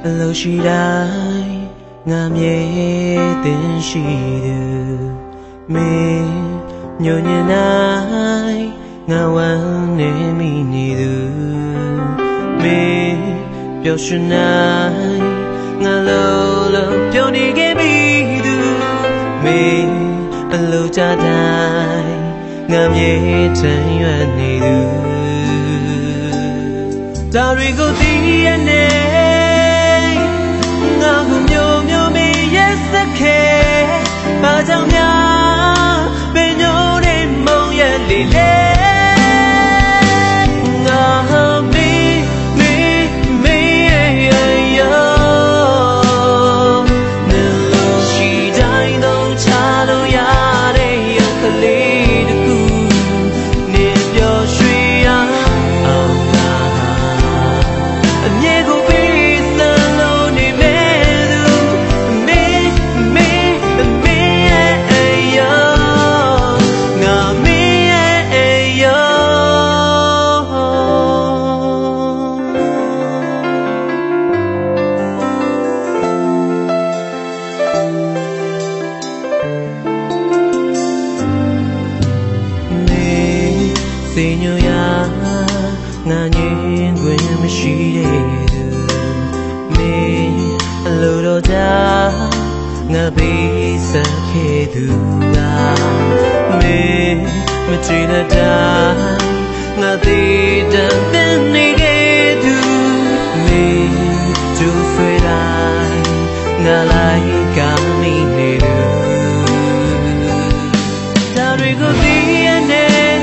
lâuရှိတိုင်းငါမြဲတင်ရှိသူမင်းညဉ့်ညင်တိုင်းငါဝမ်းနေမိနေသူမင်းပျော်ရွှင်တိုင်းငါလုံးပျော်နေခဲ့ပြီသူမင်းအလိုကြတိုင်းငါမြဲထမ်းရွက်နေသူဒါတွေကိုသိရနေငါကိုမျိုးမျိုးမေးရက်စက်ခဲ့ဘာကြောင့်များပင်ညိုတဲ့မုံရဲ့လေလေစိတ်ညူရာငါညင်တွင်မရှိတဲ့သူမင်းအလိုတော်ကြငါပေးဆက်ခဲ့သူကမင်းမကြည့်တဲ့တိုင်းငါသေးတဲ့ပင်နေခဲ့သူမင်းကျူဆွေးတိုင်းငါလိုက်ကာမိနေသူဒါတွေကိုသိရနေ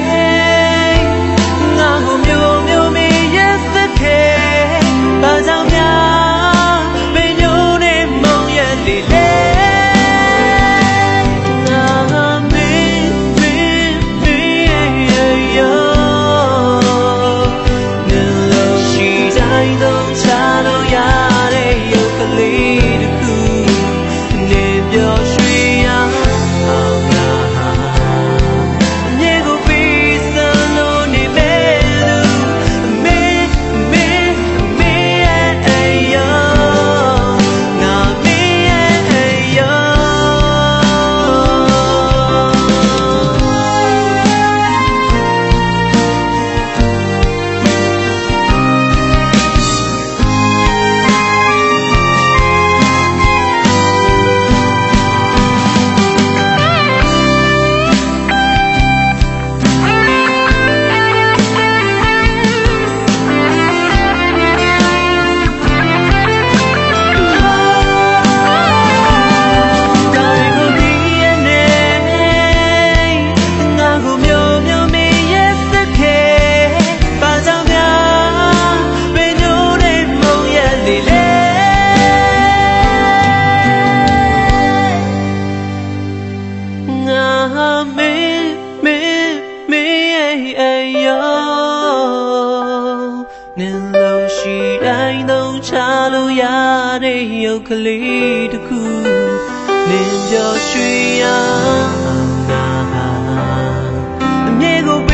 နင်လို့ရှိတိုင်းသုံးချလို့ရတဲ့ရုပ်ကလေးတစ်ခုနင်ပျော်ရွှင်ရအောင်ငါအမြဲကို